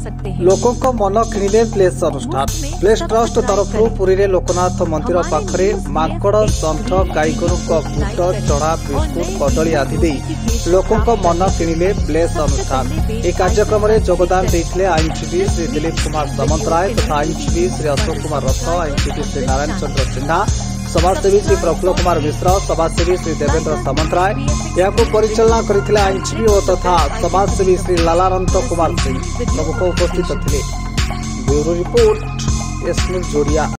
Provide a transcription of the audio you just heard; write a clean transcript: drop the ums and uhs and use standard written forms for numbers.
सकते हैं। लोकों को मन किणिले प्लेस अनुष्ठान प्लेस ट्रस्ट तरफ पुरी रे लोकनाथ मंदिर पाखरे माकड़ संठ गाई गोरु बुट चढ़ा बिस्कुट कदली आदि दे लोकों को मन किणिले प्लेस अनुष्ठान। एक कार्यक्रम में योगदान देते आईनजीवी श्री दिलीप कुमार सामंतराय तथा आईनजीवी श्री अशोक कुमार रथ, आईनजीवी श्री नारायण चंद्र सिन्हा, समाजसेवी श्री प्रफुल्ल कुमार मिश्र, समाजसेवी श्री देवेंद्र सामंतराय या परिचालना करथिले आईनजीवी और तथा समाजसेवी श्री लालानंद कुमार सिंह प्रमुख उपस्थित थे। ब्यूरो रिपोर्ट एस न्यूज जोड़िया।